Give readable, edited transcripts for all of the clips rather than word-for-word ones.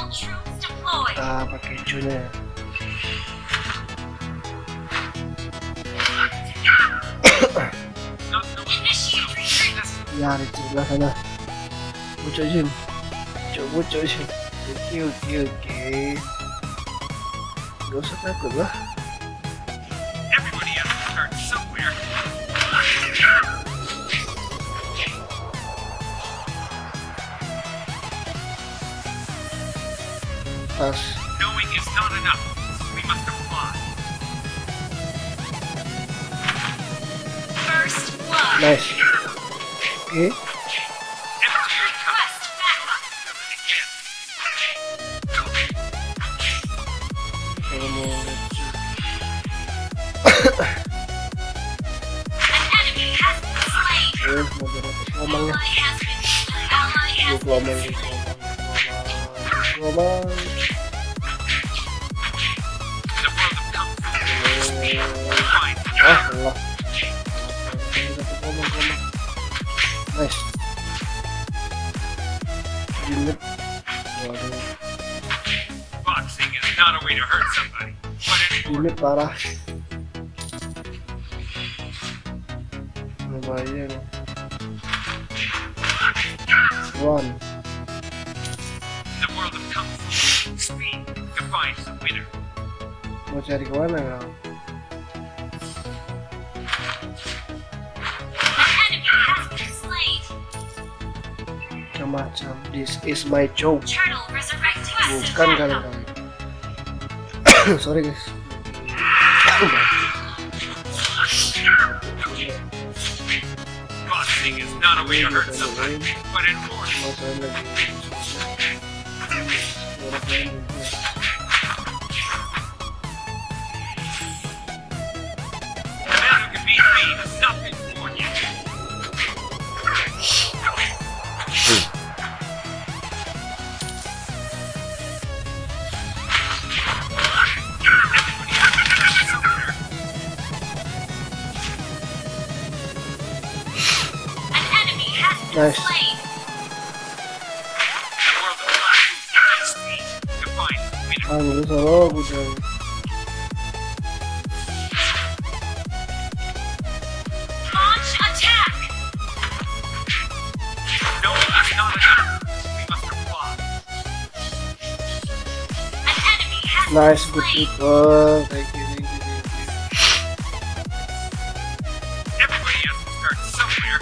Kita pakai cunya. Ya, di sebelah sana. Bocok Jin. Bocok Jin. Oke. Gak usah takut lah. Pas. Knowing is not enough. We must apply. First blood. Nice. Oke. Empty your cup. Quest backup. Fill it again. Kalau mau An enemy has been slain. mau dapat ngomongnya. Ally has been Ngomong. The world of Kung Fu. Fine. Allah. Ngomong. Nice. Unit. Waduh. Boxing is not a way to hurt somebody, but it Unit parah. Lumayan. One. the world of Kung Fu. Speed defines the winner. Mau cari kemana kau? An enemy has been slain. Macam this is my job. Turtle resurrecting. Quest Bukan backup. kali-kali. Sorry guys. Boxing is not a way to hurt somebody, but it forces. Masalah lagi. The man who can beat me has not been born yet. Everybody has to start somewhere. An enemy has been Nice. slain. The world of Kung Fu. Speed defines the winner. Lu solo udah. Launch attack. Knowing is not enough. We must apply. An enemy has Nice, been good slain. people. Thank you. Everybody has to start somewhere.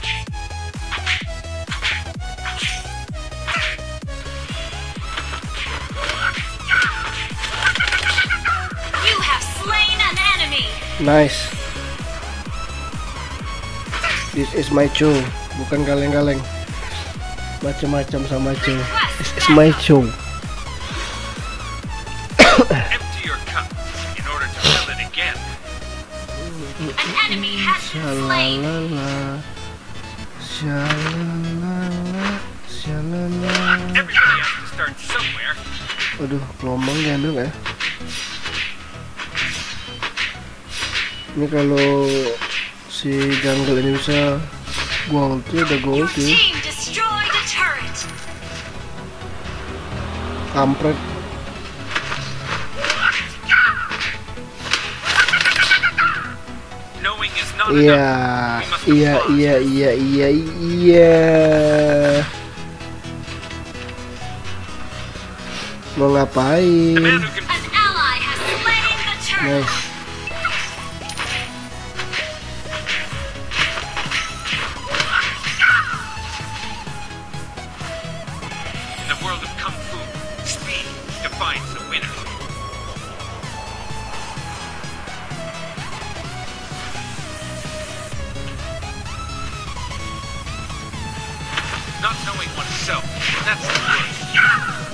You have slain an enemy. Nice. This is my show, bukan kaleng-kaleng. Macam-macam sama show. This is my show. Empty your cup in order to fill it again. An enemy has been slain. Shalala, shalala. Everybody has to start somewhere. Waduh, gelombang diambil nggak ya? Ini kalau si jungle ini bisa gold ya, udah Your gold ya. team destroyed a turret. Kampret. Knowing is not Iya, enough. We must apply. iya. Mau The ngapain? man who can An ally has slain the turret. Nice. in the world of Kung Fu, speed defines the winner. Not knowing oneself, that's the worst.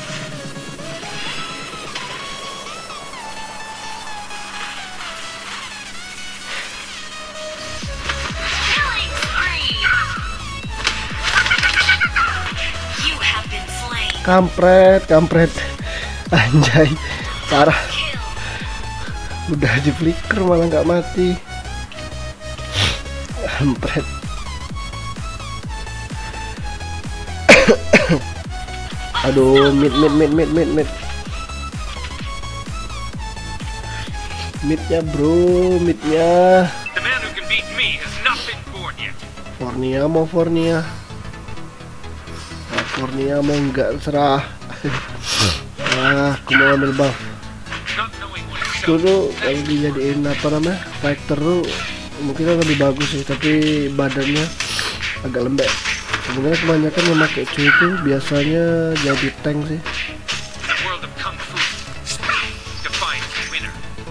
Killing spree. You have been slain. Kampret. Anjay, parah. Kill. Udah di flicker malah nggak mati. Kampret. Aduh, mid. Midnya bro, midnya. The man who can beat me has not been born yet. Fornia mau enggak serah. Aku mau ambil buff. Not knowing what is Dulu kalau dijadiin apa namanya fighter tuh mungkin lebih bagus sih, tapi badannya agak lembek. Sebenarnya kebanyakan yang pakai Q itu biasanya jadi tank sih. in the world of kung fu. Speed defines the winner.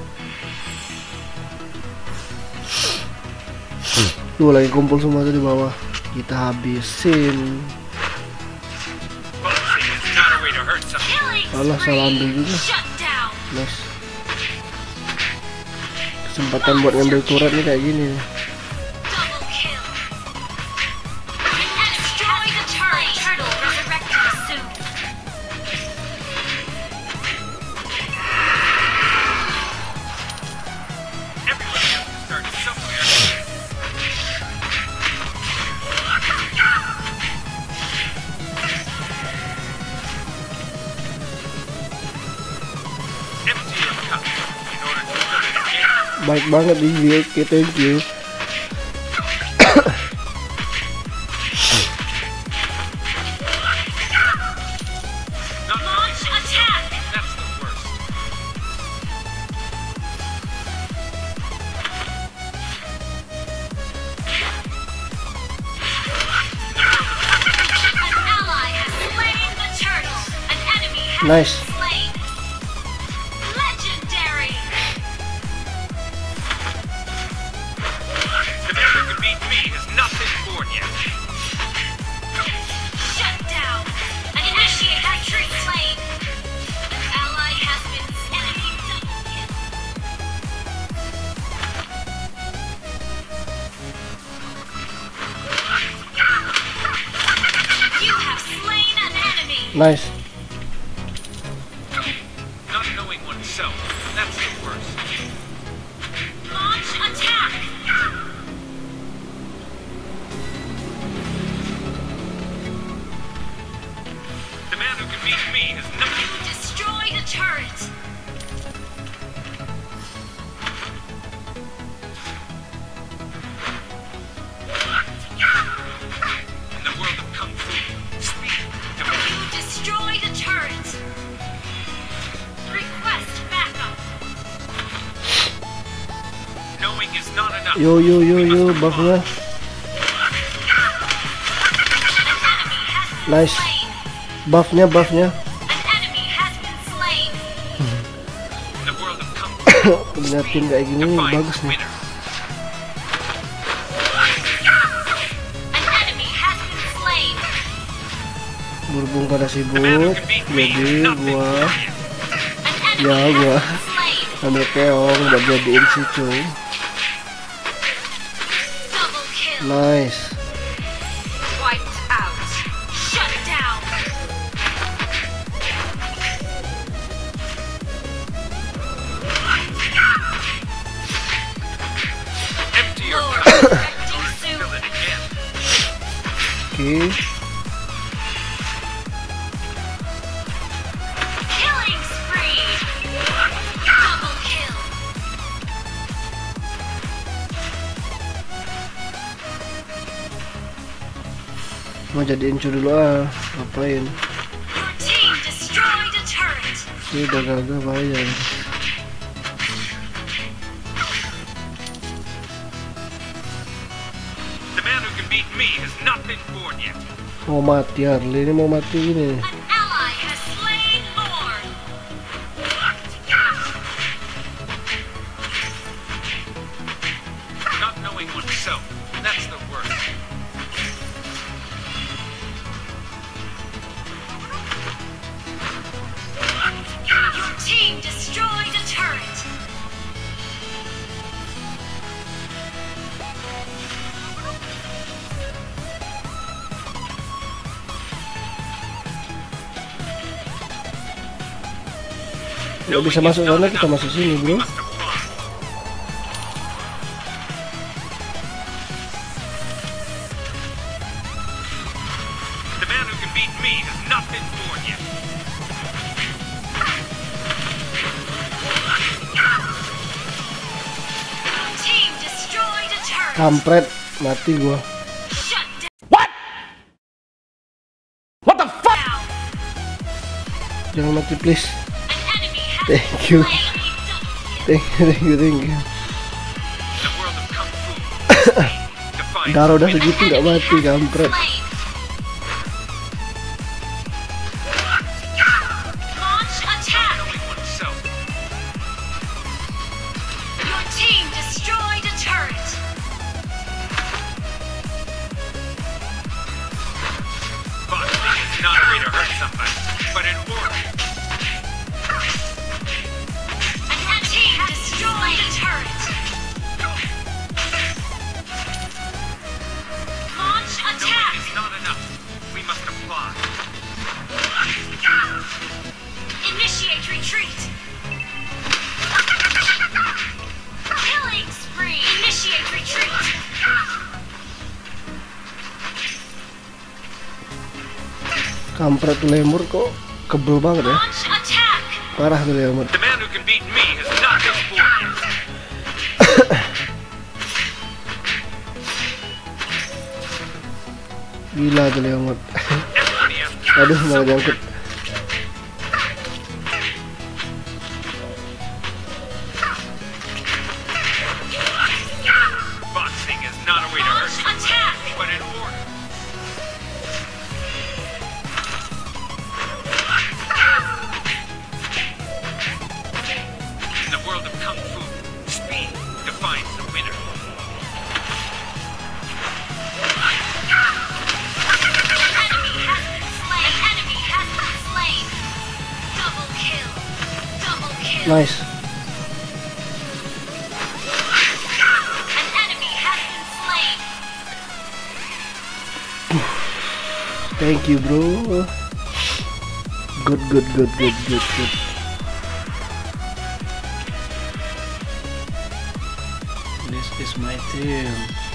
Tuh lagi kumpul semua tuh di bawah. Kita habisin. Boxing is not a way to hurt someone. Killing Alah, salah ambil spree. juga. Shut down. Mas. Kesempatan buat ngambil turret nih kayak gini nih. Double kill. And destroy the turret. Turtle resurrected soon. Everybody has to start somewhere. Empty your cup in order to fill it again. Baik banget nih, oke, thank you. Not Launch attack. that's the worst. An ally has slain the turtle. An enemy has Nice. been slain. Legendary. The man who can beat me has not been born yet. Shut down. An initiate has been slain. An ally has been enemy double kill. You have slain an enemy. Nice. Not knowing oneself, that's the worst. Launch attack. The man who can beat me has nothing. Destroy the turret. In the world of kung fu, speed defines. Destroy the turret. Request backup. Knowing is not enough. Yo, buffnya. An enemy has been Nice. slain. Buffnya. An enemy has been slain. In the world of kung fu, Punya tim kayak gini defines bagus the nih. winner. An enemy has been slain. Berhubung pada The man who sibuk, can beat me has jadi not been gua born yet. An Ya, enemy gua. has been slain. ambil keong buat jadiin si cuy. Double kill. Nice. Wiped out. Shut down. Empty your Lord, cup. resurrecting soon. Fill it again. Oke. Killing spree. Double kill. Mau jadiin cuy dulu ngapain? Your team destroyed a turret. Ini udah gagal bayar. The man who can beat me has not been born yet. Mau mati Harley, ini mau mati ini. An ally has slain Lord. Not knowing oneself, that's the worst. Your team destroyed a turret. Nggak bisa masuk sana, kita masuk sini bro. Must have won. The man who can beat me has not been born yet. Kampret, mati gua. Shut down. Jangan mati please. An enemy has Thank you. slain a double kill. Thank you. In the world of Kung Fu, define Daro udah An segitu enemy nggak mati, has been kampret. slain. Launch attack. knowing oneself. Your team destroyed a turret. Boxing is not a way to hurt somebody, but in order. An team destroyed a turret. Launch Knowing attack. is not enough. We must apply. Initiate retreat. Killing spree. Initiate retreat. Kampret tuh lemur kok kebel banget ya. Launch attack. Parah tuh lemur. The man who can beat me has not been born. Gila tuh lemur. Everybody has Aduh, malah nyangkut. boxing is not a way to hurt Launch somebody, attack. but in order. In the world of Kung Fu, speed defines the winner. An enemy has been slain. Double kill. Double kill. Nice. An enemy has been slain. Thank you bro. Good. This is my team.